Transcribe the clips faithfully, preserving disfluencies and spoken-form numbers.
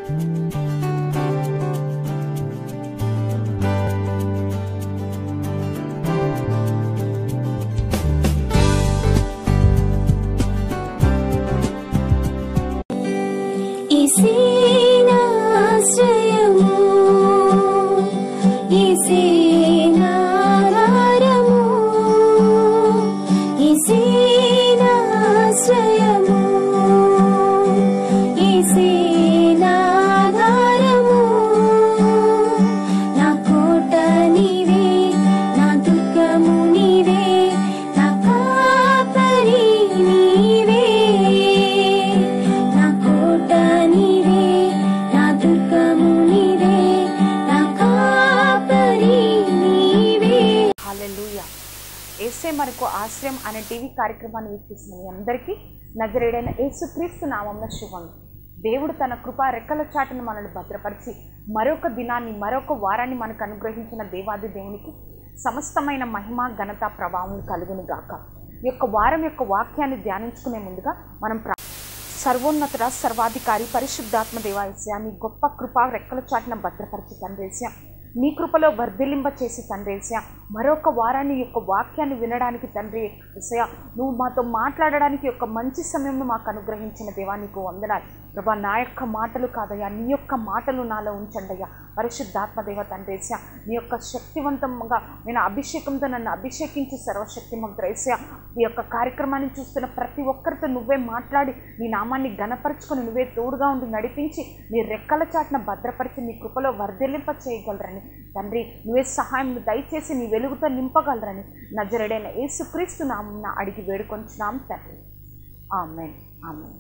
మనకు ఆశ్రయం అనే టీవీ కార్యక్రమాన్ని వీక్షిస్తున్న మీ అందరికీ నజరేయుడైన యేసుక్రీస్తు నామమున శుభములు. దేవుడు తన కృపా రెక్కల చాటును మనల్ని భద్రపరిచి మరొక దినాన్ని మరొక వారాన్ని మనకు అనుగ్రహించిన దేవాది దేవునికి సమస్తమైన మహిమ ఘనత ప్రభావం కలుగును గాక. ఈ యొక్క వారం యొక్క వాక్యాన్ని ధ్యానించుకునే ముందుగా మనం సర్వోన్నతుడ సర్వాధికారి పరిశుద్ధాత్మ దేవాయస్య నీ గొప్ప కృపా రెక్కల చాటున భద్రపరిచి తండ్రేస్య నీ కృపలో వర్ధిలింప చేసి తండ్రేస్య మరొక వారాన్ని యొక్క వాక్యాన్ని వినడానికి తండ్రి యేసయ్య నువ్వు మాతో మాట్లాడడానికి యొక్క మంచి సమయంను మాకు అనుగ్రహించిన దేవా నీకు వందనాలు ప్రభా. నా యొక్క మాటలు కాదయ్యా, నీ యొక్క మాటలు నాలో ఉంచండి అయ్యా. పరిశుద్ధాత్మ దేవ తండ్రేస్య నీ యొక్క శక్తివంతంగా నేను అభిషేకంతో నన్ను అభిషేకించి సర్వశక్తిమంతుడేసయ్య ఈ యొక్క కార్యక్రమాన్ని చూస్తున్న ప్రతి ఒక్కరితో నువ్వే మాట్లాడి నీ నామాన్ని ఘనపరుచుకొని నువ్వే తోడుగా ఉండి నడిపించి నీ రెక్కల చాటున భద్రపరిచి నీ కృపలో వర్ధిలింప చేయగలరని తండ్రి నువ్వే సహాయం దయచేసి నీ వెలుగుతో నింపగలరని నజరేయుడైన యేసుక్రీస్తు నామమున అడిగి వేడుకొంచున్నాం తండ్రి. ఆమేన్ ఆమేన్.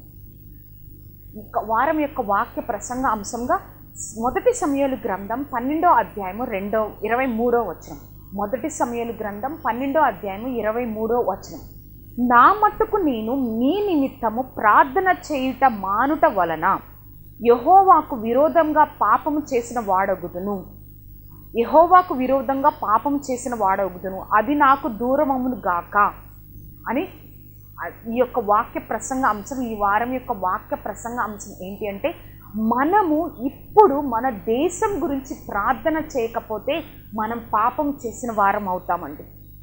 ఈ వారం యొక్క వాక్య ప్రసంగ అంశంగా మొదటి సమూయేలు గ్రంథం పన్నెండో అధ్యాయము రెండో ఇరవై మూడో వచనం. మొదటి సమూయేలు గ్రంథం పన్నెండో అధ్యాయము ఇరవై మూడో వచనం. నా మట్టుకు నేను నీ నిమిత్తము ప్రార్థన చేయుట మానుట వలన యెహోవాకు విరోధంగా పాపము చేసిన వాడగుదును యెహోవాకు విరోధంగా పాపం చేసిన వాడగుదును అది నాకు దూరమమును గాక అని ఈ యొక్క వాక్య ప్రసంగ అంశం. ఈ వారం యొక్క వాక్య ప్రసంగ అంశం ఏంటి అంటే, మనము ఇప్పుడు మన దేశం గురించి ప్రార్థన చేయకపోతే మనం పాపం చేసిన వారం అవుతామండి.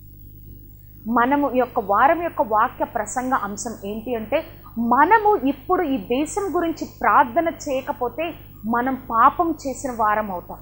మనము ఈ యొక్క వారం యొక్క వాక్య ప్రసంగ అంశం ఏంటి అంటే, మనము ఇప్పుడు ఈ దేశం గురించి ప్రార్థన చేయకపోతే మనం పాపం చేసిన వారం అవుతాం.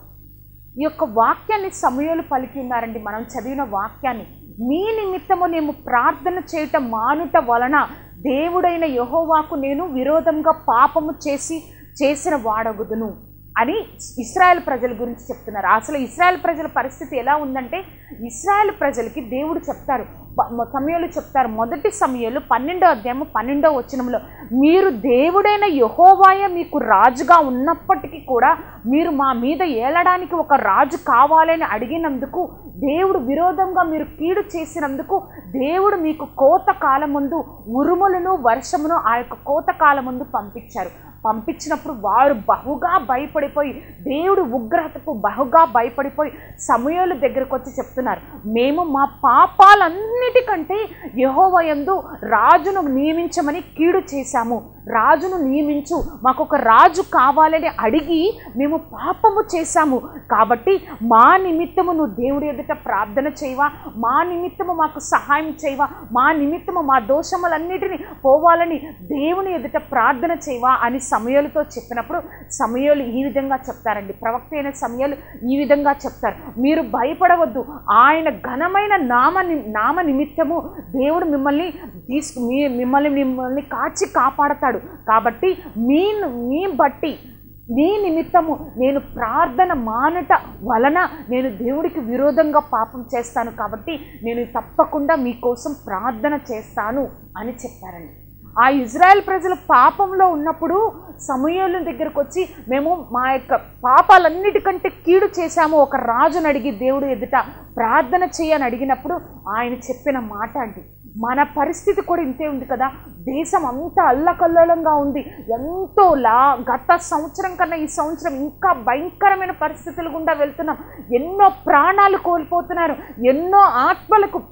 ఈ యొక్క వాక్యాన్ని సమూయేలు పలికి ఉన్నారండి. మనం చదివిన వాక్యాన్ని నీ నిమిత్తము నేను ప్రార్థన చేయటం మానుట వలన దేవుడైన యెహోవాకు నేను విరోధంగా పాపము చేసి చేసిన వాడగుదును అని ఇశ్రాయేల్ ప్రజల గురించి చెప్తున్నారు. అసలు ఇశ్రాయేల్ ప్రజల పరిస్థితి ఎలా ఉందంటే, ఇశ్రాయేల్ ప్రజలకి దేవుడు చెప్తారు, సమూయేలు చెప్తారు, మొదటి సమూయేలు పన్నెండో అధ్యాయము పన్నెండో వచనంలో, మీరు దేవుడైన యెహోవాయే మీకు రాజుగా ఉన్నప్పటికీ కూడా మీరు మా మీద ఏలడానికి ఒక రాజు కావాలని అడిగినందుకు దేవుడు విరోధంగా మీరు కీడు చేసినందుకు దేవుడు మీకు కోత కాలం ముందు ఉరుములను వర్షమును ఆ యొక్క కోత కాలం ముందు పంపించారు. పంపించినప్పుడు వారు బహుగా భయపడిపోయి దేవుడు ఉగ్రతకు బహుగా భయపడిపోయి సమూయేలు దగ్గరకు వచ్చి చెప్తున్నారు, మేము మా పాపాలన్నిటికంటే యెహోవా యందు రాజును నియమించమని కీడు చేశాము, రాజును నియమించు, మాకు ఒక రాజు కావాలని అడిగి మేము పాపము చేశాము, కాబట్టి మా నిమిత్తము నువ్వు దేవుడి ఎదుట ప్రార్థన చేయవా, మా నిమిత్తము మాకు సహాయం చేయవా, మా నిమిత్తము మా దోషములన్నిటినీ పోవాలని దేవుని ఎదుట ప్రార్థన చేయవా అని సమూయేలుతో చెప్పినప్పుడు సమూయేలు ఈ విధంగా చెప్తారండి. ప్రవక్త అయిన సమూయేలు ఈ విధంగా చెప్తారు, మీరు భయపడవద్దు, ఆయన ఘనమైన నామ నామ నిమిత్తము దేవుడు మిమ్మల్ని తీసుకు మిమ్మల్ని మిమ్మల్ని కాచి కాపాడతాడు, కాబట్టి మీ మీ బట్టి మీ నిమిత్తము నేను ప్రార్థన మానట వలన నేను దేవుడికి విరోధంగా పాపం చేస్తాను, కాబట్టి నేను తప్పకుండా మీకోసం ప్రార్థన చేస్తాను అని చెప్పారండి. ఆ ఇజ్రాయెల్ ప్రజలు పాపంలో ఉన్నప్పుడు సమూయేలు దగ్గరకు వచ్చి మేము మా యొక్క పాపాలన్నిటికంటే కీడు చేశాము, ఒక రాజును అడిగి దేవుడు ఎదుట ప్రార్థన చేయని అడిగినప్పుడు ఆయన చెప్పిన మాట అండి. మన పరిస్థితి కూడా ఇంతే ఉంది కదా, దేశం అంతా అల్లకల్లోలంగా ఉంది, ఎంతోలా గత సంవత్సరం కన్నా ఈ సంవత్సరం ఇంకా భయంకరమైన పరిస్థితులు గుండా వెళ్తున్నాం, ఎన్నో ప్రాణాలు కోల్పోతున్నారు, ఎన్నో ఆత్మలకు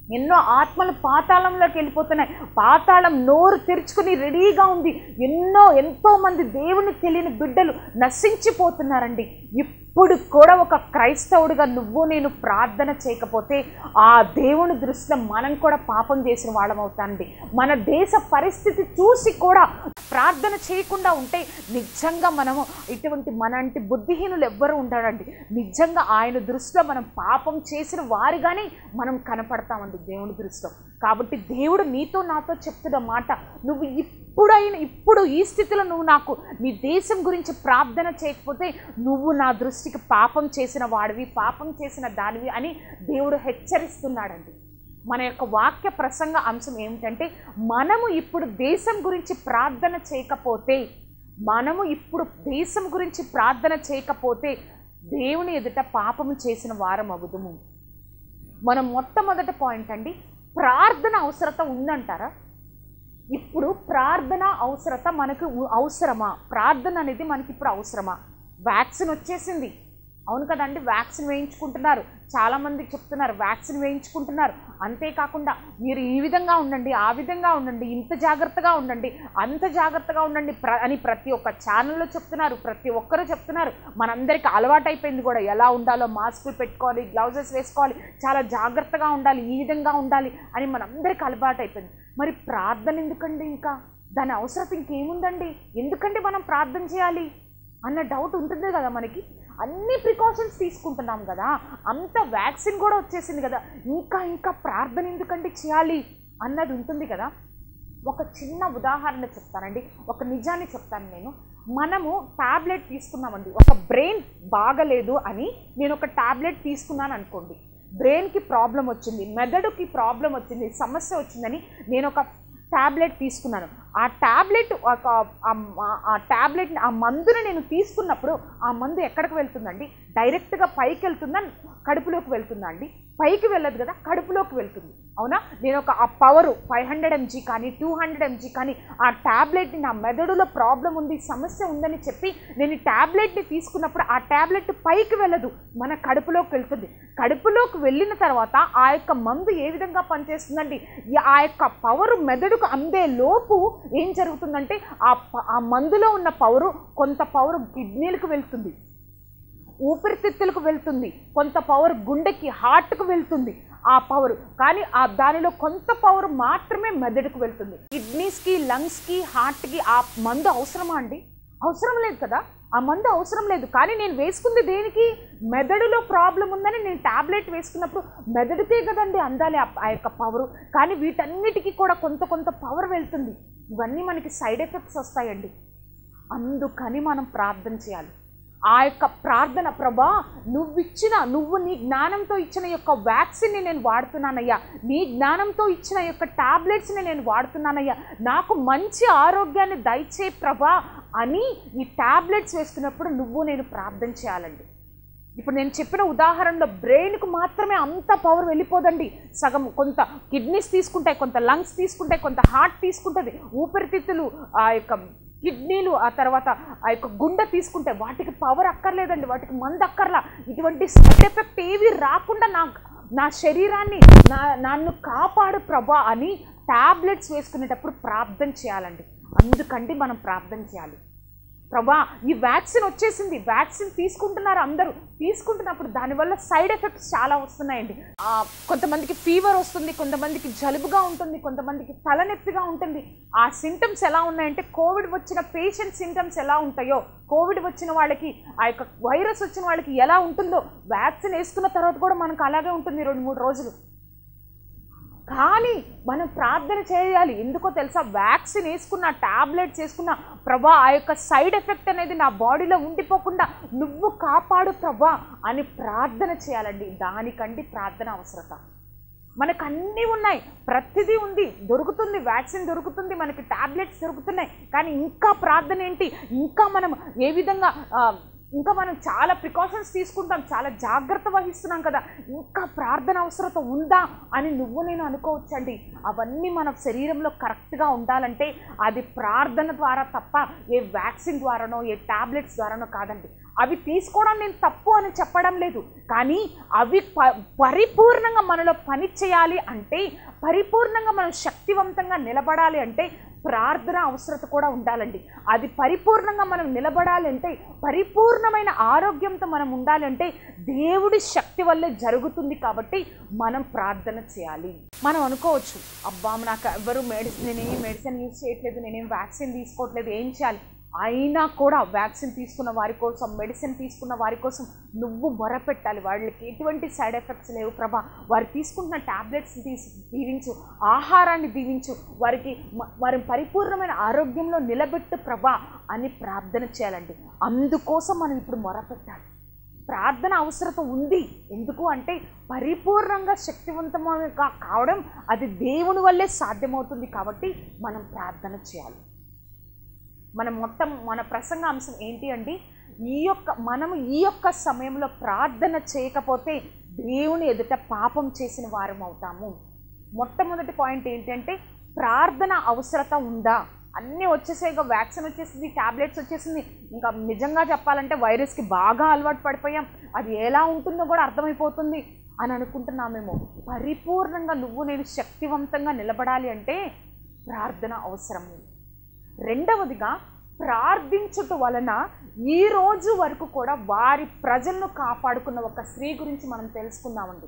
ఎన్నో ఆత్మలు పాతాళంలోకి వెళ్ళిపోతున్నాయి. పాతాళం నోరు తెరుచుకుని రెడీగా ఉంది. ఎన్నో ఎంతో మంది దేవుని తెలియని బిడ్డలు నశించిపోతున్నారండి. ఇప్పుడు కూడా ఒక క్రైస్తవుడిగా నువ్వు నేను ప్రార్థన చేయకపోతే ఆ దేవుని దృష్టిలో మనం కూడా పాపం చేసిన వాళ్ళం అవుతాండి. మన దేశ పరిస్థితి చూసి కూడా ప్రార్థన చేయకుండా ఉంటే నిజంగా మనము ఇటువంటి మనంటి బుద్ధిహీనులు ఎవ్వరూ ఉంటారండి. నిజంగా ఆయన దృష్టిలో మనం పాపం చేసిన వారిగానే మనం కనపడతామండి దేవుని దృష్టిలో. కాబట్టి దేవుడు నీతో నాతో చెప్తున్న మాట, నువ్వు ఇప్పుడైనా ఇప్పుడు ఈ స్థితిలో నువ్వు నాకు నీ దేశం గురించి ప్రార్థన చేయకపోతే నువ్వు నా దృష్టికి పాపం చేసిన వాడివి, పాపం చేసిన దానివి అని దేవుడు హెచ్చరిస్తున్నాడండి. మన యొక్క వాక్య ప్రసంగ అంశం ఏమిటంటే, మనము ఇప్పుడు దేశం గురించి ప్రార్థన చేయకపోతే మనము ఇప్పుడు దేశం గురించి ప్రార్థన చేయకపోతే దేవుని ఎదుట పాపము చేసిన వారం అవుదుము. మనం మొట్టమొదటి పాయింట్ అండి, ప్రార్థన అవసరత ఉందంటారా? ఇప్పుడు ప్రార్థన అవసరత మనకు అవసరమా? ప్రార్థన అనేది మనకి ఇప్పుడు అవసరమా? వ్యాక్సిన్ వచ్చేసింది, అవును కదండి, వ్యాక్సిన్ వేయించుకుంటున్నారు. చాలామంది చెప్తున్నారు వ్యాక్సిన్ వేయించుకుంటున్నారు. అంతేకాకుండా మీరు ఈ విధంగా ఉండండి, ఆ విధంగా ఉండండి, ఇంత జాగ్రత్తగా ఉండండి, అంత జాగ్రత్తగా ఉండండి ప్ర అని ప్రతి ఒక్క ఛానల్లో చెప్తున్నారు. ప్రతి ఒక్కరూ చెప్తున్నారు. మనందరికీ అలవాటు అయిపోయింది కూడా, ఎలా ఉండాలో మాస్కులు పెట్టుకోవాలి, గ్లౌజెస్ వేసుకోవాలి, చాలా జాగ్రత్తగా ఉండాలి, ఈ విధంగా ఉండాలి అని మనందరికీ అలవాటు అయిపోయింది. మరి ప్రార్థన ఎందుకండి? ఇంకా దాని అవసరం ఇంకేముందండి? ఎందుకంటే మనం ప్రార్థన చేయాలి అన్న డౌట్ ఉంటుంది కదా మనకి. అన్ని ప్రికాషన్స్ తీసుకుంటున్నాం కదా, అంత వ్యాక్సిన్ కూడా వచ్చేసింది కదా, ఇంకా ఇంకా ప్రార్థన ఎందుకంటే చేయాలి అన్నది ఉంటుంది కదా. ఒక చిన్న ఉదాహరణ చెప్తానండి, ఒక నిజాన్ని చెప్తాను నేను. మనము ట్యాబ్లెట్ తీసుకున్నామండి, ఒక బ్రెయిన్ బాగలేదు అని నేను ఒక ట్యాబ్లెట్ తీసుకున్నాను అనుకోండి. బ్రెయిన్కి ప్రాబ్లం వచ్చింది, మెదడుకి ప్రాబ్లం వచ్చింది, సమస్య వచ్చిందని నేను ఒక ట్యాబ్లెట్ తీసుకున్నాను. ఆ ట్యాబ్లెట్ ఒక ఆ ట్యాబ్లెట్ ఆ మందుని నేను తీసుకున్నప్పుడు ఆ మందు ఎక్కడికి వెళ్తుందండి? డైరెక్ట్గా పైకి వెళ్తుందా, కడుపులోకి వెళ్తుందా అండి? పైకి వెళ్ళదు కదా, కడుపులోకి వెళ్తుంది, అవునా? నేను ఒక ఆ పవరు ఫైవ్ హండ్రెడ్ ఎంజీ కానీ టూ హండ్రెడ్ ఎంజీ కానీ ఆ ట్యాబ్లెట్ని, నా మెదడులో ప్రాబ్లం ఉంది, సమస్య ఉందని చెప్పి నేను ఈ ట్యాబ్లెట్ని తీసుకున్నప్పుడు ఆ ట్యాబ్లెట్ పైకి వెళ్ళదు, మన కడుపులోకి వెళ్తుంది. కడుపులోకి వెళ్ళిన తర్వాత ఆ యొక్క మందు ఏ విధంగా పనిచేస్తుందండి? ఆ యొక్క పవరు మెదడుకు అందే లోపు ఏం జరుగుతుందంటే ఆ ఆ మందులో ఉన్న పవరు కొంత పవరు కిడ్నీలకు వెళ్తుంది, ఊపిరితిత్తులకు వెళ్తుంది, కొంత పవర్ గుండెకి హార్ట్కు వెళ్తుంది ఆ పవర్. కానీ ఆ దానిలో కొంత పవర్ మాత్రమే మెదడుకు వెళ్తుంది. కిడ్నీస్కి, లంగ్స్కి, హార్ట్కి ఆ మందు అవసరమా అండి? అవసరం లేదు కదా, ఆ మందు అవసరం లేదు. కానీ నేను వేసుకుంది దేనికి? మెదడులో ప్రాబ్లం ఉందని నేను ట్యాబ్లెట్ వేసుకున్నప్పుడు మెదడుకే కదండి అందాలి ఆ యొక్క పవరు. కానీ వీటన్నిటికీ కూడా కొంత కొంత పవర్ వెళ్తుంది. ఇవన్నీ మనకి సైడ్ ఎఫెక్ట్స్ వస్తాయండి. అందుకని మనం ప్రార్థన చేయాలి. ఆ యొక్క ప్రార్థన, ప్రభా నువ్వు ఇచ్చిన, నువ్వు నీ జ్ఞానంతో ఇచ్చిన యొక్క వ్యాక్సిన్ని నేను వాడుతున్నానయ్యా, నీ జ్ఞానంతో ఇచ్చిన యొక్క టాబ్లెట్స్ని నేను వాడుతున్నానయ్యా, నాకు మంచి ఆరోగ్యాన్ని దయచే ప్రభా అని ఈ టాబ్లెట్స్ వేసుకున్నప్పుడు నువ్వు నేను ప్రార్థన చేయాలండి. ఇప్పుడు నేను చెప్పిన ఉదాహరణలో బ్రెయిన్కు మాత్రమే అంత పవర్ వెళ్ళిపోదండి. సగం కొంత కిడ్నీస్ తీసుకుంటాయి, కొంత లంగ్స్ తీసుకుంటాయి, కొంత హార్ట్ తీసుకుంటుంది, ఊపిరితిత్తులు, ఆ యొక్క కిడ్నీలు, ఆ తర్వాత ఆ యొక్క గుండె తీసుకుంటే వాటికి పవర్ అక్కర్లేదండి, వాటికి మందు అక్కర్లా. ఇటువంటి సైడ్ ఎఫెక్ట్ ఏవి రాకుండా నా నా శరీరాన్ని నా నన్ను కాపాడు ప్రభా అని టాబ్లెట్స్ వేసుకునేటప్పుడు ప్రార్థన చేయాలండి. అందుకంటే మనం ప్రార్థన చేయాలి. ప్రభా ఈ వ్యాక్సిన్ వచ్చేసింది, వ్యాక్సిన్ తీసుకుంటున్నారు అందరూ, తీసుకుంటున్నప్పుడు దానివల్ల సైడ్ ఎఫెక్ట్స్ చాలా వస్తున్నాయండి. కొంతమందికి ఫీవర్ వస్తుంది, కొంతమందికి జలుబుగా ఉంటుంది, కొంతమందికి తలనొప్పిగా ఉంటుంది. ఆ సింటమ్స్ ఎలా ఉన్నాయంటే కోవిడ్ వచ్చిన పేషెంట్ సింటమ్స్ ఎలా ఉంటాయో, కోవిడ్ వచ్చిన వాళ్ళకి, ఆ యొక్క వైరస్ వచ్చిన వాళ్ళకి ఎలా ఉంటుందో వ్యాక్సిన్ వేసుకున్న తర్వాత కూడా మనకు అలాగే ఉంటుంది రెండు మూడు రోజులు. కానీ మనం ప్రార్థన చేయాలి. ఎందుకో తెలుసా? వ్యాక్సిన్ వేసుకున్న, టాబ్లెట్స్ వేసుకున్న, ప్రభా ఆ యొక్క సైడ్ ఎఫెక్ట్ అనేది నా బాడీలో ఉండిపోకుండా నువ్వు కాపాడు ప్రభా అని ప్రార్థన చేయాలండి. దానికంటే ప్రార్థన అవసరత. మనకు అన్నీ ఉన్నాయి, ప్రతిదీ ఉంది, దొరుకుతుంది, వ్యాక్సిన్ దొరుకుతుంది, మనకి టాబ్లెట్స్ దొరుకుతున్నాయి. కానీ ఇంకా ప్రార్థన ఏంటి? ఇంకా మనం ఏ విధంగా ఇంకా మనం చాలా ప్రికాషన్స్ తీసుకుంటాం, చాలా జాగ్రత్త వహిస్తున్నాం కదా, ఇంకా ప్రార్థన అవసరత ఉందా అని నువ్వు నేను అనుకోవచ్చండి. అవన్నీ మన శరీరంలో కరెక్ట్గా ఉండాలంటే అది ప్రార్థన ద్వారా తప్ప ఏ వ్యాక్సిన్ ద్వారానో ఏ టాబ్లెట్స్ ద్వారానో కాదండి. అవి తీసుకోవడం నేను తప్పు అని చెప్పడం లేదు, కానీ అవి ప పరిపూర్ణంగా మనలో పని చేయాలి అంటే, పరిపూర్ణంగా మనం శక్తివంతంగా నిలబడాలి అంటే ప్రార్థన అవసరత కూడా ఉండాలండి. అది పరిపూర్ణంగా మనం నిలబడాలి అంటే, పరిపూర్ణమైన ఆరోగ్యంతో మనం ఉండాలంటే దేవుడి శక్తి వల్లే జరుగుతుంది. కాబట్టి మనం ప్రార్థన చేయాలి. మనం అనుకోవచ్చు, అబ్బా నాకు ఎవరు మెడిసిన్, నేనేం మెడిసిన్ యూజ్ చేయట్లేదు, నేనేం వ్యాక్సిన్ తీసుకోవట్లేదు, ఏం చేయాలి? అయినా కూడా వ్యాక్సిన్ తీసుకున్న వారి కోసం, మెడిసిన్ తీసుకున్న వారి కోసం నువ్వు మొరపెట్టాలి. వాళ్ళకి ఎటువంటి సైడ్ ఎఫెక్ట్స్ లేవు ప్రభా, వారు తీసుకుంటున్న ట్యాబ్లెట్స్ తీసి దీవించు, ఆహారాన్ని దీవించు, వారికి వారి పరిపూర్ణమైన ఆరోగ్యంలో నిలబెట్టు ప్రభా అని ప్రార్థన చేయాలండి. అందుకోసం మనం ఇప్పుడు మొరపెట్టాలి. ప్రార్థన అవసరత ఉంది. ఎందుకు అంటే పరిపూర్ణంగా శక్తివంతంగా కావడం అది దేవుని వల్లే సాధ్యమవుతుంది. కాబట్టి మనం ప్రార్థన చేయాలి. మన మొత్తం మన ప్రసంగ అంశం ఏంటి అండి, ఈ యొక్క మనము ఈ యొక్క సమయంలో ప్రార్థన చేయకపోతే దేవుని ఎదుట పాపం చేసిన వారం అవుతాము. మొట్టమొదటి పాయింట్ ఏంటంటే ప్రార్థన అవసరత ఉందా? అన్నీ వచ్చేసాయి, వ్యాక్సిన్ వచ్చేసింది, ట్యాబ్లెట్స్ వచ్చేసింది, ఇంకా నిజంగా చెప్పాలంటే వైరస్కి బాగా అలవాటు పడిపోయాం, అది ఎలా ఉంటుందో కూడా అర్థమైపోతుంది అని అనుకుంటున్నామేమో. పరిపూర్ణంగా నువ్వు నేను శక్తివంతంగా నిలబడాలి అంటే ప్రార్థన అవసరం. రెండవదిగా, ప్రార్థించుట వలన ఈ రోజు వరకు కూడా వారి ప్రజలను కాపాడుకున్న ఒక స్త్రీ గురించి మనం తెలుసుకుందామండి.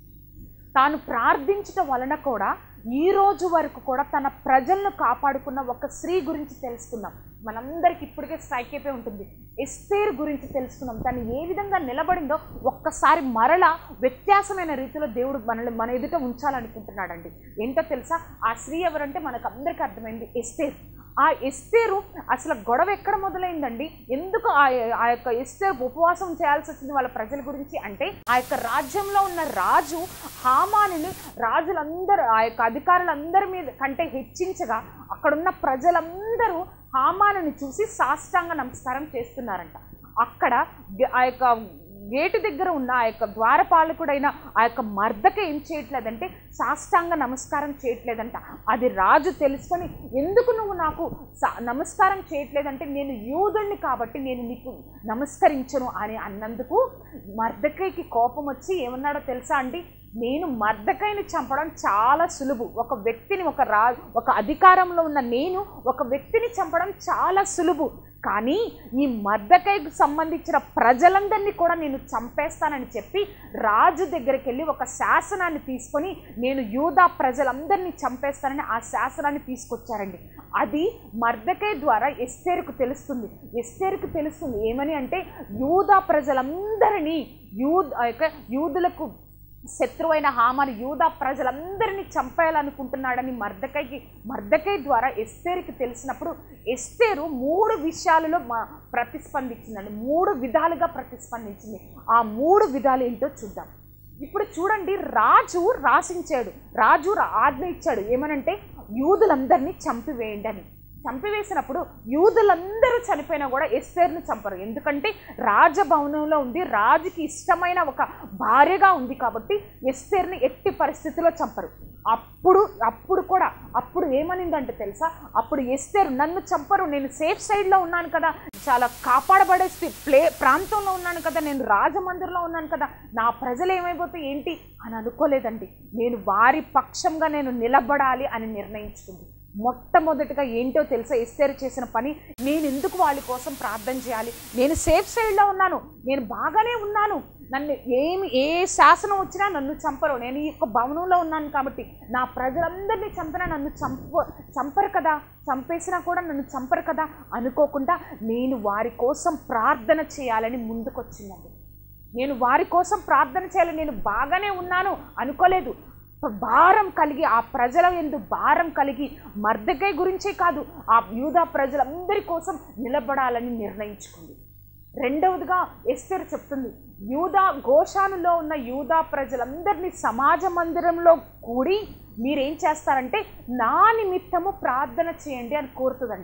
తాను ప్రార్థించుట వలన కూడా ఈ రోజు వరకు కూడా తన ప్రజలను కాపాడుకున్న ఒక స్త్రీ గురించి తెలుసుకుందాం. మనందరికి ఇప్పటికే స్ట్రైక్ అయిపోయి ఉంటుంది. ఎస్తేరు గురించి తెలుసుకున్నాం. తను ఏ విధంగా నిలబడిందో ఒక్కసారి మరలా వ్యత్యాసమైన రీతిలో దేవుడు మనల్ని మన ఎదుట ఉంచాలనుకుంటున్నాడండి. ఏంటో తెలుసా? ఆ స్త్రీ ఎవరంటే మనకు అందరికీ అర్థమైంది, ఎస్తేరు. ఆ ఎస్తేరు అసలు గొడవ ఎక్కడ మొదలైందండి? ఎందుకు ఆ ఆ యొక్క ఎస్తేరు ఉపవాసం చేయాల్సి వచ్చింది వాళ్ళ ప్రజల గురించి అంటే, ఆ యొక్క రాజ్యంలో ఉన్న రాజు హామానుని రాజులందరూ ఆ యొక్క అధికారులందరి మీద కంటే హెచ్చించగా అక్కడున్న ప్రజలందరూ హామానుని చూసి సాష్టాంగ నమస్కారం చేస్తున్నారంట. అక్కడ ఆ యొక్క గేటు దగ్గర ఉన్న ఆ యొక్క ద్వారపాలకుడైన ఆ యొక్క మర్దక ఏం చేయట్లేదంటే సాష్టాంగ నమస్కారం చేయట్లేదంట. అది రాజు తెలుసుకొని, ఎందుకు నువ్వు నాకు నమస్కారం చేయట్లేదంటే, నేను యూదుణ్ణి కాబట్టి నేను నీకు నమస్కరించను అని అన్నందుకు మర్దకైకి కోపం వచ్చి ఏమన్నాడో తెలుసా అండి? నేను మర్దకైని చంపడం చాలా సులువు. ఒక వ్యక్తిని, ఒక రా ఒక అధికారంలో ఉన్న నేను ఒక వ్యక్తిని చంపడం చాలా సులువు, కానీ ఈ మర్దకైకి సంబంధించిన ప్రజలందరినీ కూడా నేను చంపేస్తానని చెప్పి రాజు దగ్గరికి వెళ్ళి ఒక శాసనాన్ని తీసుకొని నేను యూదా ప్రజలందరినీ చంపేస్తానని ఆ శాసనాన్ని తీసుకొచ్చారండి. అది మర్దకై ద్వారా ఎస్తేరుకు తెలుస్తుంది. ఎస్తేరుకు తెలుస్తుంది ఏమని అంటే, యూదా ప్రజలందరినీ యూద్ యూదులకు శత్రువైన హామాను యూదా ప్రజలందరినీ చంపేయాలనుకుంటున్నాడని మర్దకైకి మర్దకై ద్వారా ఎస్తేరుకి తెలిసినప్పుడు ఎస్తేరు మూడు విషయాలలో ప్రతిస్పందించిందండి. మూడు విధాలుగా ప్రతిస్పందించింది. ఆ మూడు విధాలు ఏంటో చూద్దాం. ఇప్పుడు చూడండి, రాజు రాసించాడు, రాజు ఆజ్ఞ ఇచ్చాడు ఏమనంటే యూదులందరినీ చంపివేయండి అని. చంపివేసినప్పుడు యూదులందరూ చనిపోయినా కూడా ఎస్తేరును చంపరు. ఎందుకంటే రాజభవనంలో ఉంది, రాజుకి ఇష్టమైన ఒక భార్యగా ఉంది కాబట్టి ఎస్తేరుని ఎట్టి పరిస్థితిలో చంపరు. అప్పుడు అప్పుడు కూడా అప్పుడు ఏమనిందంటే తెలుసా? అప్పుడు ఎస్తేరు, నన్ను చంపరు, నేను సేఫ్ సైడ్లో ఉన్నాను కదా, చాలా కాపాడబడే ప్లే ప్రాంతంలో ఉన్నాను కదా, నేను రాజమందిరంలో ఉన్నాను కదా, నా ప్రజలు ఏమైపోతే ఏంటి అని అనుకోలేదండి. నేను వారి పక్షంగా నేను నిలబడాలి అని నిర్ణయించుకుంది. మొట్టమొదటిగా ఏంటో తెలుసా ఎస్తేరు చేసిన పని? నేను ఎందుకు వాళ్ళ కోసం ప్రార్థన చేయాలి? నేను సేఫ్ సైడ్లో ఉన్నాను, నేను బాగానే ఉన్నాను, నన్ను ఏమి ఏ శాసనం వచ్చినా నన్ను చంపరు, నేను ఈ యొక్క భవనంలో ఉన్నాను కాబట్టి నా ప్రజలందరినీ చంపినా నన్ను చంప చంపరు కదా, చంపేసినా కూడా నన్ను చంపరు కదా అనుకోకుండా నేను వారి కోసం ప్రార్థన చేయాలని ముందుకొచ్చిందండి. నేను వారి కోసం ప్రార్థన చేయాలి, నేను బాగానే ఉన్నాను అనుకోలేదు. భారం కలిగి, ఆ ప్రజల యందు భారం కలిగి మర్దకై గురించే కాదు, ఆ యూదా ప్రజలందరి కోసం నిలబడాలని నిర్ణయించుకుంది. రెండవదిగా ఎస్తేరు చెప్తుంది, యూదా గోషానులో ఉన్న యూదా ప్రజలందరినీ సమాజ మందిరంలో కూడి మీరేం చేస్తారంటే నా నిమిత్తము ప్రార్థన చేయండి అని కోరుతుందండి.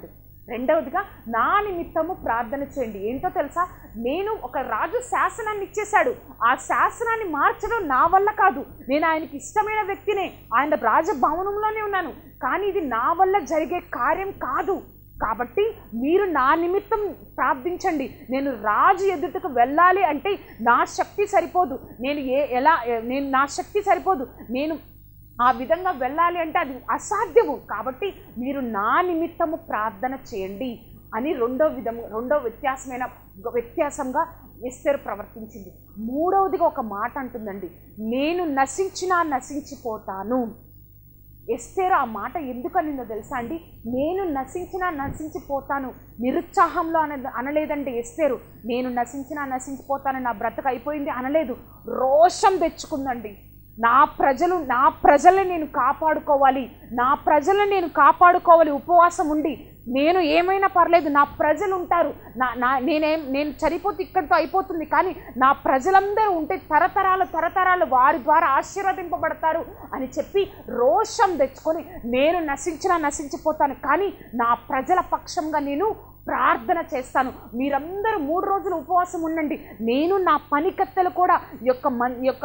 రెండవదిగా నా నిమిత్తము ప్రార్థన చేయండి. ఏంటో తెలుసా, నేను ఒక రాజు శాసనాన్ని ఇచ్చేశాడు, ఆ శాసనాన్ని మార్చడం నా వల్ల కాదు. నేను ఆయనకి ఇష్టమైన వ్యక్తినే, ఆయన రాజభవనంలోనే ఉన్నాను, కానీ ఇది నా వల్ల జరిగే కార్యం కాదు. కాబట్టి మీరు నా నిమిత్తం ప్రార్థించండి. నేను రాజు ఎదుటకు వెళ్ళాలి అంటే నా శక్తి సరిపోదు, నేను ఏ ఎలా నేను నా శక్తి సరిపోదు, నేను ఆ విధంగా వెళ్ళాలి అంటే అది అసాధ్యము. కాబట్టి మీరు నా నిమిత్తము ప్రార్థన చేయండి అని రెండో విధము రెండో వ్యత్యాసమైన వ్యత్యాసంగా ఎస్తేరు ప్రవర్తించింది. మూడవదిగా ఒక మాట అంటుందండి, నేను నశించినా నశించిపోతాను. ఎస్తేరు ఆ మాట ఎందుకనిందో తెలుసా అండి, నేను నశించినా నశించిపోతాను. నిరుత్సాహంలో అన అనలేదండి ఎస్తేరు, నేను నశించినా నశించిపోతాను, నా బ్రతుకు అయిపోయింది అనలేదు. రోషం తెచ్చుకుందండి. నా ప్రజలు నా ప్రజలను నేను కాపాడుకోవాలి, నా ప్రజలను నేను కాపాడుకోవాలి, ఉపవాసం ఉండి నేను ఏమైనా పర్లేదు, నా ప్రజలు ఉంటారు, నా నా నేనేం నేను చనిపోతే ఇక్కడితో అయిపోతుంది, కానీ నా ప్రజలందరూ ఉంటే తరతరాలు తరతరాలు వారి ద్వారా ఆశీర్వదింపబడతారు అని చెప్పి రోషం తెచ్చుకొని నేను నశించినా నశించిపోతాను, కానీ నా ప్రజల పక్షంగా నేను ప్రార్థన చేస్తాను. మీరందరూ మూడు రోజులు ఉపవాసం ఉండండి, నేను నా పనికత్తెలు కూడా యొక్క మన్ యొక్క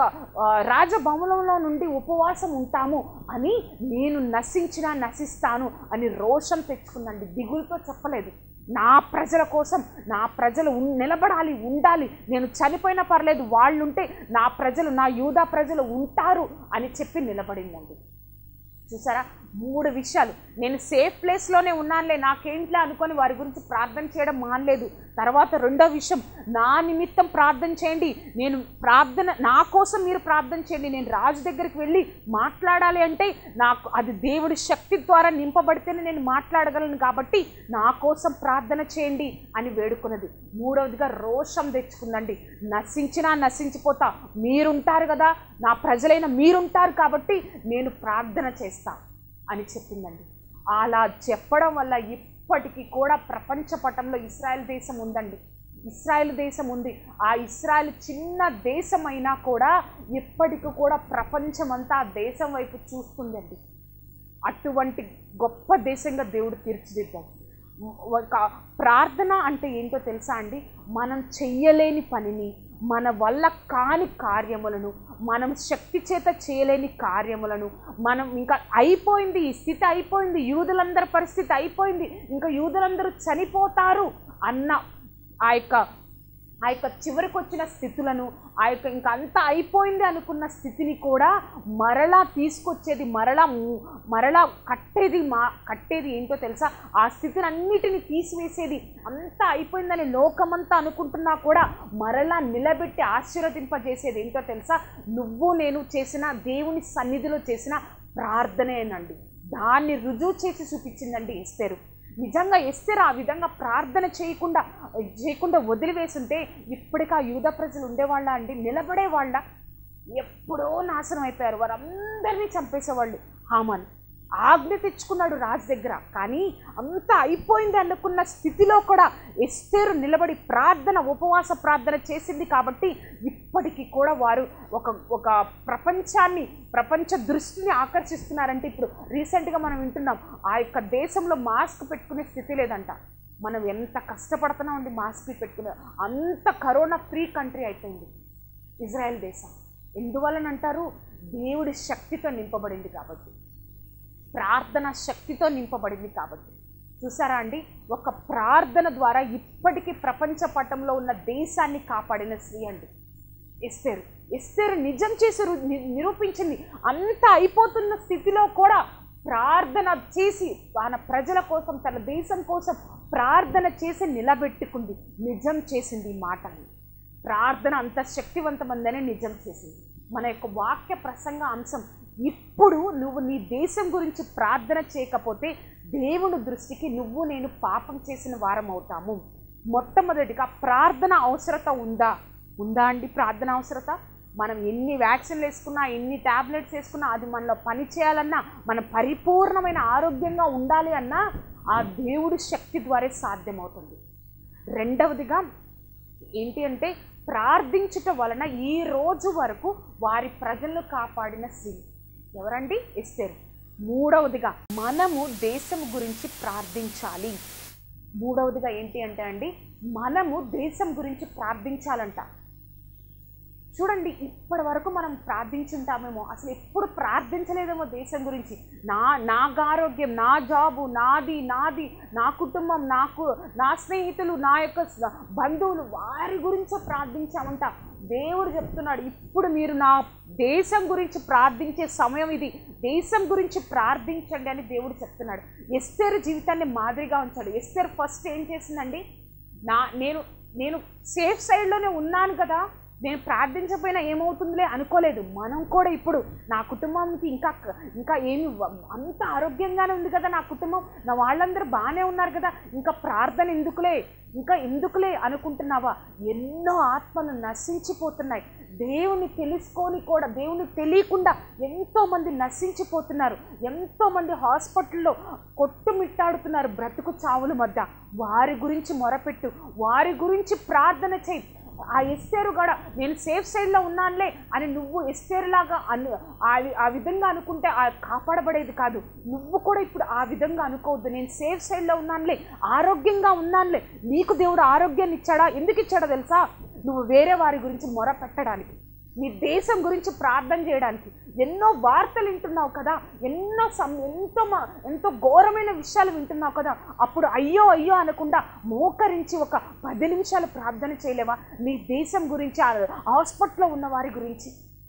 రాజభవనంలో నుండి ఉపవాసం ఉంటాము అని నేను నశించినా నశిస్తాను అని రోషం తెచ్చుకుందండి. దిగులుతో చెప్పలేదు. నా ప్రజల కోసం, నా ప్రజలు నిలబడాలి, ఉండాలి, నేను చనిపోయినా పర్లేదు, వాళ్ళుంటే నా ప్రజలు, నా యూదా ప్రజలు ఉంటారు అని చెప్పి నిలబడిందండి. చూసారా, మూడు విషయాలు. నేను సేఫ్ ప్లేస్లోనే ఉన్నానులే, నాకేంట్లే అనుకొని వారి గురించి ప్రార్థన చేయడం మానలేదు. తర్వాత రెండో విషయం, నా నిమిత్తం ప్రార్థన చేయండి, నేను ప్రార్థన నా కోసం మీరు ప్రార్థన చేయండి. నేను రాజు దగ్గరికి వెళ్ళి మాట్లాడాలి అంటే నాకు అది దేవుడి శక్తి ద్వారా నింపబడితేనే నేను మాట్లాడగలను, కాబట్టి నా కోసం ప్రార్థన చేయండి అని వేడుకున్నది. మూడవదిగా రోషం తెచ్చుకుందండి, నశించినా నశించిపోతా, మీరుంటారు కదా, నా ప్రజలైన మీరుంటారు కాబట్టి నేను ప్రార్థన చేస్తా అని చెప్పిందండి. అలా చెప్పడం వల్ల ఇప్పటికీ కూడా ప్రపంచ పటంలో ఇశ్రాయేల్ దేశం ఉందండి. ఇశ్రాయేల్ దేశం ఉంది. ఆ ఇశ్రాయేల్ చిన్న దేశం అయినా కూడా ఇప్పటికీ కూడా ప్రపంచమంతా ఆ దేశం వైపు చూస్తుందండి. అటువంటి గొప్ప దేశంగా దేవుడు తీర్చిదిద్దాడు. ఒక ప్రార్థన అంటే ఏంటో తెలుసా అండి, మనం చెయ్యలేని పనిని, మన వల్ల కాని కార్యములను, మనం శక్తి చేత చేయలేని కార్యములను, మనం ఇంకా అయిపోయింది, ఈ స్థితి అయిపోయింది, యూదులందరి పరిస్థితి అయిపోయింది, ఇంకా యూదులందరూ చనిపోతారు అన్న ఆ యొక్క ఆ యొక్క చివరికి వచ్చిన స్థితులను, ఆ యొక్క ఇంకా అంతా అయిపోయింది అనుకున్న స్థితిని కూడా మరలా తీసుకొచ్చేది, మరలా మరలా కట్టేది మా కట్టేది ఏంటో తెలుసా, ఆ స్థితిని అన్నిటిని తీసివేసేది. అంతా అయిపోయిందని లోకమంతా అనుకుంటున్నా కూడా మరలా నిలబెట్టి ఆశీర్వదింపజేసేది ఏంటో తెలుసా, నువ్వు నేను చేసిన దేవుని సన్నిధిలో చేసిన ప్రార్థనేనండి. దాన్ని రుజువు చేసి చూపించిందండి ఎస్తేరు. నిజంగా ఎస్తేరు ఆ విధంగా ప్రార్థన చేయకుండా చేయకుండా వదిలివేస్తుంటే ఇప్పటికీ ఆ యూదా ప్రజలు ఉండేవాళ్ళ అండి, నిలబడేవాళ్ళ? ఎప్పుడో నాశనం అయిపోయారు. వారందరినీ చంపేసేవాళ్ళు. హామాన్ ఆజ్ఞ తెచ్చుకున్నాడు రాజు దగ్గర, కానీ అంతా అయిపోయింది అనుకున్న స్థితిలో కూడా ఎస్తేరు నిలబడి ప్రార్థన, ఉపవాస ప్రార్థన చేసింది కాబట్టి ఇప్పటికీ కూడా వారు ఒక ఒక ప్రపంచాన్ని ప్రపంచ దృష్టిని ఆకర్షిస్తున్నారంటే. ఇప్పుడు రీసెంట్గా మనం వింటున్నాం, ఆ యొక్క దేశంలో మాస్క్ పెట్టుకునే స్థితి లేదంట. మనం ఎంత కష్టపడుతున్నాం అండి మాస్క్ పెట్టుకునే, అంత కరోనా ఫ్రీ కంట్రీ అయిపోయింది ఇజ్రాయెల్ దేశం. ఎందువలనంటారు? దేవుడి శక్తితో నింపబడింది కాబట్టి, ప్రార్థన శక్తితో నింపబడింది కాబట్టి. చూసారా అండి, ఒక ప్రార్థన ద్వారా ఇప్పటికీ ప్రపంచ పటంలో ఉన్న దేశాన్ని కాపాడిన స్త్రీ అండి ఎస్తేరు. ఎస్తేరు నిజం చేసి నిరూపించింది. అంత అయిపోతున్న స్థితిలో కూడా ప్రార్థన చేసి తన ప్రజల కోసం, తన దేశం కోసం ప్రార్థన చేసి నిలబెట్టుకుంది, నిజం చేసింది. ఈ మాటని ప్రార్థన అంత శక్తివంతమందని నిజం చేసింది. మన యొక్క వాక్య ప్రసంగ అంశం, ఇప్పుడు నువ్వు నీ దేశం గురించి ప్రార్థన చేయకపోతే దేవుని దృష్టికి నువ్వు నేను పాపం చేసిన వారం అవుతాము. మొట్టమొదటిగా ప్రార్థన అవసరత ఉందా ఉందా అండి? ప్రార్థన అవసరత. మనం ఎన్ని వ్యాక్సిన్లు వేసుకున్నా, ఎన్ని ట్యాబ్లెట్స్ వేసుకున్నా, అది మనలో పని చేయాలన్నా, మనం పరిపూర్ణమైన ఆరోగ్యంగా ఉండాలి అన్నా ఆ దేవుడి శక్తి ద్వారా సాధ్యమవుతుంది. రెండవదిగా ఏంటి అంటే, ప్రార్థించుట వలన ఈ రోజు వరకు వారి ప్రజలను కాపాడిన స్త్రీ ఎవరండి? ఎస్తేరు. మూడవదిగా మనము దేశం గురించి ప్రార్థించాలి. మూడవదిగా ఏంటి అంటే అండి, మనము దేశం గురించి ప్రార్థించాలంట. చూడండి, ఇప్పటి వరకు మనం ప్రార్థించుంటామేమో, అసలు ఎప్పుడు ప్రార్థించలేదేమో దేశం గురించి. నా నాకు ఆరోగ్యం, నా జాబు, నాది నాది నా కుటుంబం, నాకు నా స్నేహితులు, నా యొక్క బంధువులు, వారి గురించే ప్రార్థించామంట. దేవుడు చెప్తున్నాడు, ఇప్పుడు మీరు నా దేశం గురించి ప్రార్థించే సమయం ఇది, దేశం గురించి ప్రార్థించండి అని దేవుడు చెప్తున్నాడు. ఎస్తేరు జీవితాన్ని మాదిరిగా ఉంచాడు. ఎస్తేరు ఫస్ట్ ఏం చేసిందండి, నా నేను నేను సేఫ్ సైడ్లోనే ఉన్నాను కదా, నేను ప్రార్థించకపోయినా ఏమవుతుందిలే అనుకోలేదు. మనం కూడా ఇప్పుడు నా కుటుంబానికి ఇంకా ఇంకా ఏమి అంత ఆరోగ్యంగానే ఉంది కదా, నా కుటుంబం, నా వాళ్ళందరూ బాగానే ఉన్నారు కదా, ఇంకా ప్రార్థన ఎందుకులే ఇంకా ఎందుకులే అనుకుంటున్నావా? ఎన్నో ఆత్మలు నశించిపోతున్నాయి. దేవుని తెలుసుకొని కూడా దేవుని తెలియకుండా ఎంతోమంది నశించిపోతున్నారు. ఎంతోమంది హాస్పిటల్లో కొట్టుమిట్టాడుతున్నారు బ్రతుకు చావుల మధ్య. వారి గురించి మొరపెట్టు, వారి గురించి ప్రార్థన చేయి. ఆ ఎస్తేరు కూడా నేను సేఫ్ సైడ్లో ఉన్నానులే అని నువ్వు ఎస్తేరులాగా అను ఆ విధంగా అనుకుంటే ఆ కాపాడబడేది కాదు. నువ్వు కూడా ఇప్పుడు ఆ విధంగా అనుకోవద్దు. నేను సేఫ్ సైడ్లో ఉన్నానులే, ఆరోగ్యంగా ఉన్నానులే. నీకు దేవుడు ఆరోగ్యాన్ని ఇచ్చాడా? ఎందుకు ఇచ్చాడో తెలుసా? నువ్వు వేరే వారి గురించి మొర పెట్టడానికి, నీ దేశం గురించి ప్రార్థన చేయడానికి. ఎన్నో వార్తలు వింటున్నావు కదా, ఎన్నో సం ఎంతో ఎంతో ఘోరమైన విషయాలు వింటున్నావు కదా, అప్పుడు అయ్యో అయ్యో అనకుండా మోకరించి ఒక పది నిమిషాలు ప్రార్థన చేయలేవా? నీ దేశం గురించి, హాస్పిటల్లో ఉన్న వారి గురించి.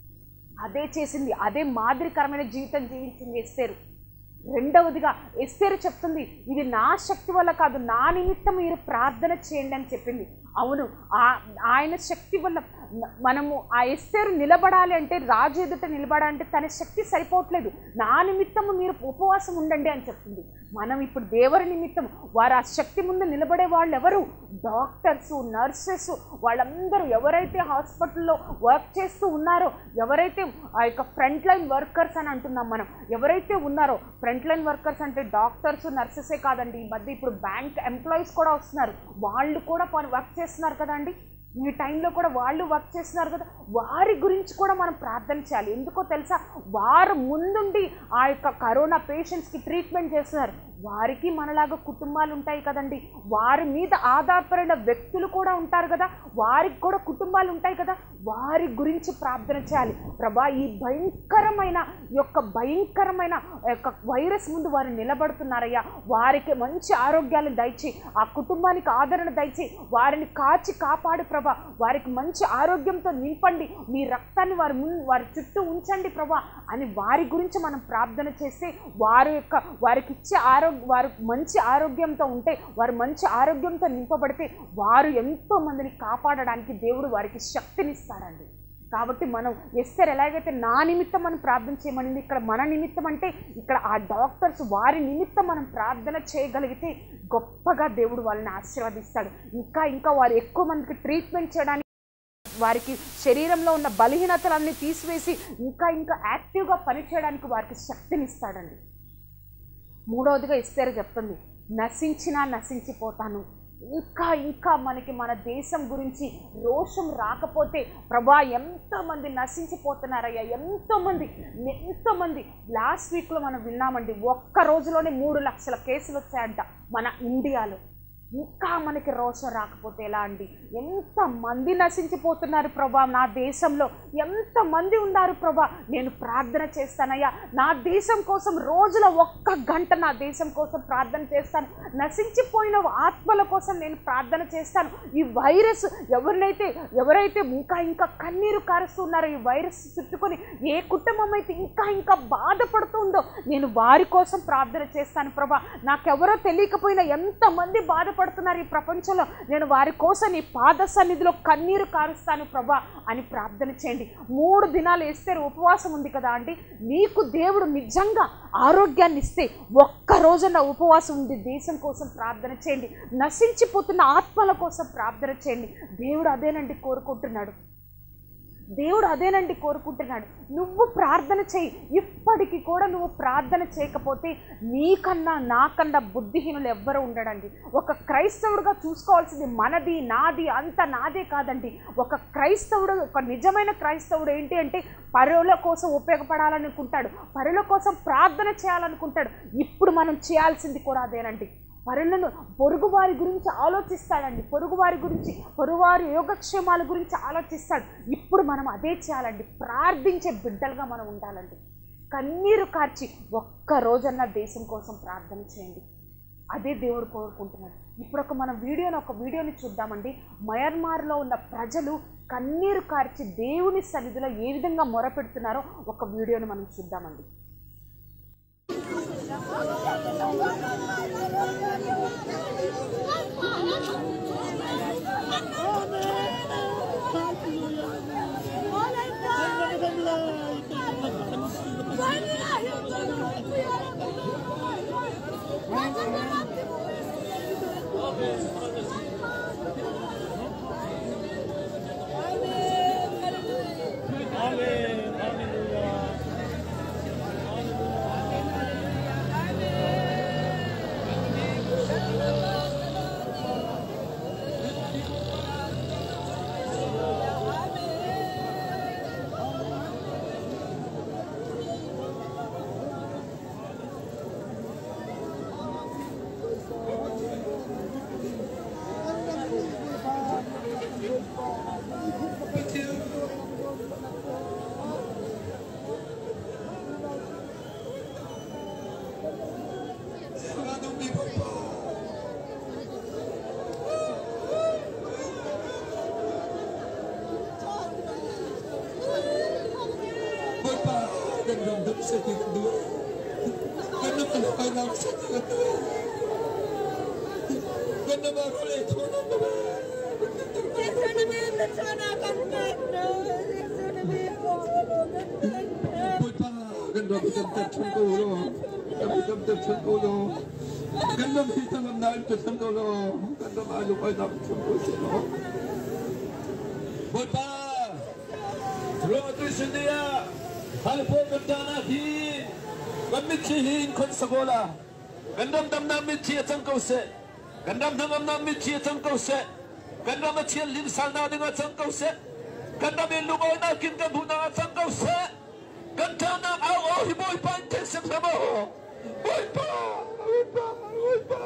అదే చేసింది, అదే మాదిరికరమైన జీవితం జీవించింది ఎస్తేరు. రెండవదిగా ఎస్తేరు చెప్తుంది, ఇది నా శక్తి వల్ల కాదు, నా నిమిత్తం మీరు ప్రార్థన చేయండి అని చెప్పింది. అవును, ఆయన శక్తి వల్ల మనము ఆ ఎస్తేరు నిలబడాలి అంటే, రాజు ఎదుట నిలబడాలంటే తన శక్తి సరిపోవట్లేదు. నా నిమిత్తము మీరు ఉపవాసం ఉండండి అని చెప్తుంది. మనం ఇప్పుడు దేవుని నిమిత్తం వారు ఆ శక్తి ముందు నిలబడే వాళ్ళు ఎవరు? డాక్టర్స్, నర్సెస్, వాళ్ళందరూ ఎవరైతే హాస్పిటల్లో వర్క్ చేస్తూ ఉన్నారో, ఎవరైతే ఆ యొక్క ఫ్రంట్ లైన్ వర్కర్స్ అని అంటున్నాం మనం, ఎవరైతే ఉన్నారో ఫ్రంట్ లైన్ వర్కర్స్ అంటే డాక్టర్స్, నర్సెసే కాదండి. ఈ మధ్య ఇప్పుడు బ్యాంక్ ఎంప్లాయీస్ కూడా వస్తున్నారు, వాళ్ళు కూడా వర్క్ చేస్తున్నారు కదండి. ఈ టైంలో కూడా వాళ్ళు వర్క్ చేస్తున్నారు కదా, వారి గురించి కూడా మనం ప్రార్థన చేయాలి. ఎందుకో తెలుసా? వారు ముందుండి ఆ యొక్క కరోనా పేషెంట్స్కి ట్రీట్మెంట్ చేస్తున్నారు. వారికి మనలాగా కుటుంబాలు ఉంటాయి కదండి, వారి మీద ఆధారపడిన వ్యక్తులు కూడా ఉంటారు కదా, వారికి కూడా కుటుంబాలు ఉంటాయి కదా, వారి గురించి ప్రార్థన చేయాలి. ప్రభా, ఈ భయంకరమైన యొక్క భయంకరమైన యొక్క వైరస్ ముందు వారు నిలబడుతున్నారయ్యా, వారికి మంచి ఆరోగ్యాలను దయచేయి, ఆ కుటుంబానికి ఆదరణ దయచేయి, వారిని కాచి కాపాడు ప్రభా, వారికి మంచి ఆరోగ్యంతో నింపండి, మీ రక్తాన్ని వారి ముందు వారి చుట్టూ ఉంచండి ప్రభా అని వారి గురించి మనం ప్రార్థన చేస్తే, వారి యొక్క వారికి ఇచ్చే ఆరోగ్య వారు మంచి ఆరోగ్యంతో ఉంటే, వారు మంచి ఆరోగ్యంతో నింపబడితే, వారు ఎంతో మందిని కాపాడడానికి దేవుడు వారికి శక్తినిస్తాడండి. కాబట్టి మనం ఎస్తేరు ఎలాగైతే నా నిమిత్తం మనం ప్రార్థన చేయమనింది, ఇక్కడ మన నిమిత్తం అంటే ఇక్కడ ఆ డాక్టర్స్ వారి నిమిత్తం మనం ప్రార్థన చేయగలిగితే గొప్పగా దేవుడు వాళ్ళని ఆశీర్వదిస్తాడు. ఇంకా ఇంకా వారు ఎక్కువ మందికి ట్రీట్మెంట్ చేయడానికి, వారికి శరీరంలో ఉన్న బలహీనతలన్నీ తీసివేసి ఇంకా ఇంకా యాక్టివ్గా పనిచేయడానికి వారికి శక్తినిస్తాడండి. మూడవదిగా ఎస్తేరు చెప్తుంది, నశించినా నశించిపోతాను. ఇంకా ఇంకా మనకి మన దేశం గురించి రోషం రాకపోతే ప్రభా, ఎంతోమంది నశించిపోతున్నారయ్యా, ఎంతోమంది ఎంతోమంది లాస్ట్ వీక్లో మనం విన్నామండి, ఒక్క రోజులోనే మూడు లక్షల కేసులు వచ్చాయంట మన ఇండియాలో. ఇంకా మనకి రోషం రాకపోతే ఎలా అండి? ఎంతమంది నశించిపోతున్నారు ప్రభా, నా దేశంలో ఎంతమంది ఉన్నారు ప్రభా. నేను ప్రార్థన చేస్తానయ్యా, నా దేశం కోసం రోజులో ఒక్క గంట నా దేశం కోసం ప్రార్థన చేస్తాను, నశించిపోయిన ఆత్మల కోసం నేను ప్రార్థన చేస్తాను. ఈ వైరస్ ఎవరినైతే ఎవరైతే ఇంకా ఇంకా కన్నీరు కారుస్తున్నారో, ఈ వైరస్ చుట్టుకొని ఏ కుటుంబం అయితే ఇంకా ఇంకా బాధపడుతుందో, నేను వారి కోసం ప్రార్థన చేస్తాను ప్రభా. నాకెవరో తెలియకపోయినా ఎంతమంది బాధపడుతున్నారు ఈ ప్రపంచంలో, నేను వారి కోసం నీ పాద సన్నిధిలో కన్నీరు కారుస్తాను ప్రభా అని ప్రార్థన చేయండి. మూడు దినాలు ఎస్తేరు ఉపవాసం ఉంది కదా అండి, నీకు దేవుడు నిజంగా ఆరోగ్యాన్ని ఇస్తే ఒక్క రోజున ఉపవాసం ఉంది దేశం కోసం ప్రార్థన చేయండి, నశించిపోతున్న ఆత్మల కోసం ప్రార్థన చేయండి. దేవుడు అదేనండి కోరుకుంటున్నాడు, దేవుడు అదేనండి కోరుకుంటున్నాడు. నువ్వు ప్రార్థన చేయి. ఇప్పటికీ కూడా నువ్వు ప్రార్థన చేయకపోతే నీకన్నా నాకన్నా బుద్ధిహీనులు ఎవ్వరూ ఉండడండి. ఒక క్రైస్తవుడుగా చూసుకోవాల్సింది మనది నాది అంత నాదే కాదండి. ఒక క్రైస్తవుడు, ఒక నిజమైన క్రైస్తవుడు ఏంటి అంటే పరుల కోసం ఉపయోగపడాలనుకుంటాడు, పరుల కోసం ప్రార్థన చేయాలనుకుంటాడు. ఇప్పుడు మనం చేయాల్సింది కూడా అదేనండి. పరులను పొరుగు వారి గురించి ఆలోచిస్తాడండి. పొరుగు వారి గురించి, పొరుగువారి యోగక్షేమాల గురించి ఆలోచిస్తాడు. ఇప్పుడు మనం అదే చేయాలండి. ప్రార్థించే బిడ్డలుగా మనం ఉండాలండి. కన్నీరు కార్చి ఒక్క రోజన్నా దేశం కోసం ప్రార్థన చేయండి. అదే దేవుడు కోరుకుంటున్నాడు. ఇప్పుడు ఒక మన వీడియోని ఒక వీడియోని చూద్దామండి. మయన్మార్లో ఉన్న ప్రజలు కన్నీరు కార్చి దేవుని సన్నిధిలో ఏ విధంగా మొరపెడుతున్నారో ఒక వీడియోని మనం చూద్దామండి. Gandam dam nam mit chia chang kau se, gandam dam nam mit chia chang kau se, gandam chia lim sal na dengan chang kau se, gandam elu boy na kin kan buna chang kau se, gandam na au au hi boy pan ten sem sama ho, boy pa, boy pa, boy pa.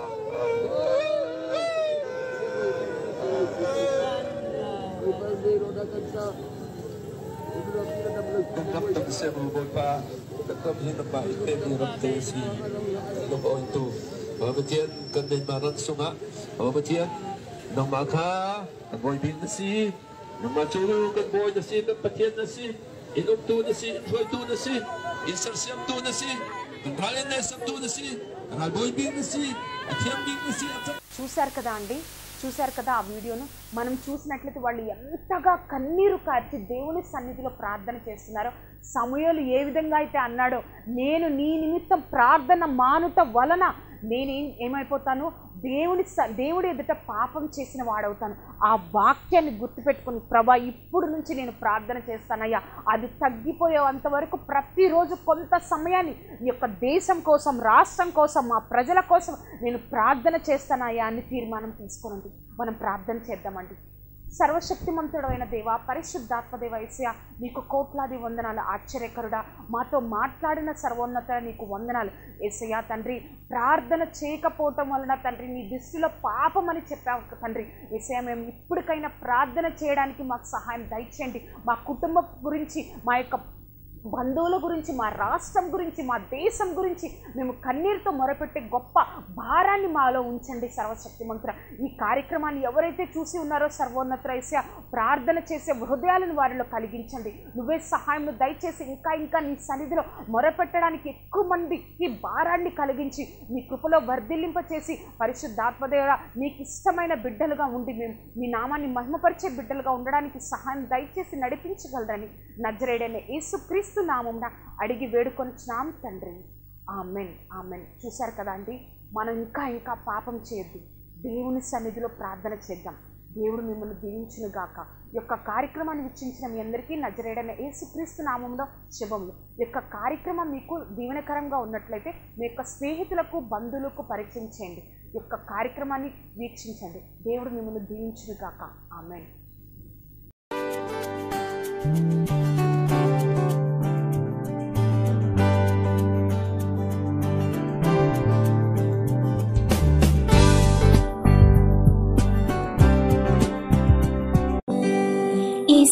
Gandam dam se boy pa. Tetap hidup baik di reputasi lupa itu. Bahagian kendai barat sungai, bahagian nang maka boy bin nasi, nang macuru kan boy nasi, kan patian nasi, inum tu nasi, boy tu nasi, insersiam tu nasi, kalian nesam tu nasi, kal boy bin nasi, atiam bin nasi. చూశారు కదా అండి, చూశారు కదా ఆ వీడియోను. మనం చూసినట్లయితే వాళ్ళు ఎంతగా కన్నీరు కార్చి దేవుని సన్నిధిలో ప్రార్థన చేస్తున్నారో. సమూయేలు ఏ విధంగా అయితే అన్నాడో, నేను నీ నిమిత్తం ప్రార్థన మానుట వలన నేనేం ఏమైపోతాను, దేవుని దేవుడి ఎదుట పాపం చేసిన వాడవుతాను. ఆ వాక్యాన్ని గుర్తుపెట్టుకుని, ప్రభా ఇప్పుడు నుంచి నేను ప్రార్థన చేస్తానయ్యా, అది తగ్గిపోయేంత వరకు ప్రతిరోజు కొంత సమయాన్ని ఈ యొక్క దేశం కోసం, రాష్ట్రం కోసం, మా ప్రజల కోసం నేను ప్రార్థన చేస్తానయ్యా అని తీర్మానం తీసుకోనండి. మనం ప్రార్థన చేద్దామండి. సర్వశక్తిమంతుడు అయిన దేవ, పరిశుద్ధాత్మ దేవ యేసయ్యా, నీకు కోట్లాది వందనాలు. ఆశ్చర్యకరుడా, మాతో మాట్లాడిన సర్వోన్నత నీకు వందనాలు యేసయ్యా. తండ్రి, ప్రార్థన చేయకపోవటం వలన తండ్రి నీ దృష్టిలో పాపం అని చెప్పావు తండ్రి. యేసయ్యా, మేము ఇప్పటికైనా ప్రార్థన చేయడానికి మాకు సహాయం దయచేయండి. మా కుటుంబం గురించి, మా యొక్క బంధువుల గురించి, మా రాష్ట్రం గురించి, మా దేశం గురించి మేము కన్నీరుతో మొరపెట్టే గొప్ప భారాన్ని మాలో ఉంచండి సర్వశక్తిమంతుడా. ఈ కార్యక్రమాన్ని ఎవరైతే చూసి ఉన్నారో సర్వోన్నత యేసయ్యా, ప్రార్థన చేసే హృదయాలను వారిలో కలిగించండి. నువ్వే సహాయం దయచేసి ఇంకా ఇంకా నీ సన్నిధిలో మొరపెట్టడానికి ఎక్కువ మంది ఈ భారాన్ని కలిగించి నీ కృపలో వర్ధిల్లింప చేసి, పరిశుద్ధాత్మదేవుడా నీకు ఇష్టమైన బిడ్డలుగా ఉండి మేము నీ నామాన్ని మహిమపరిచే బిడ్డలుగా ఉండడానికి సహాయం దయచేసి నడిపించగలరని నజరేయుడైన యేసుక్రీస్తు నామమున అడిగి వేడుకొనిచున్నాం తండ్రి. Amen, amen. చూశారు కదా అండి, మనం ఇంకా ఇంకా పాపం చేయొద్దు. దేవుని సన్నిధిలో ప్రార్థన చేద్దాం. దేవుడు మిమ్మల్ని దీవించును గాక. ఈ యొక్క కార్యక్రమాన్ని వీక్షించిన మీ అందరికీ నజరేయుడైన యేసుక్రీస్తు నామములో శుభములు. ఈ యొక్క కార్యక్రమం మీకు దీవెనకరంగా ఉన్నట్లయితే మీ యొక్క స్నేహితులకు, బంధువులకు పరిచయం చేయండి. ఈ యొక్క కార్యక్రమాన్ని వీక్షించండి. దేవుడు మిమ్మల్ని దీవించును గాక. ఆమెన్.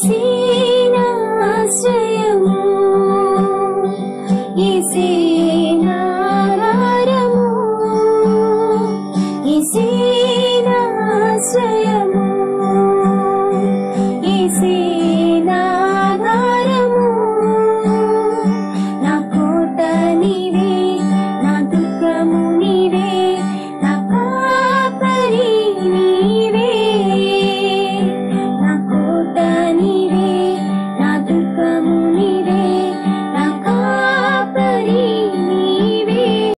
see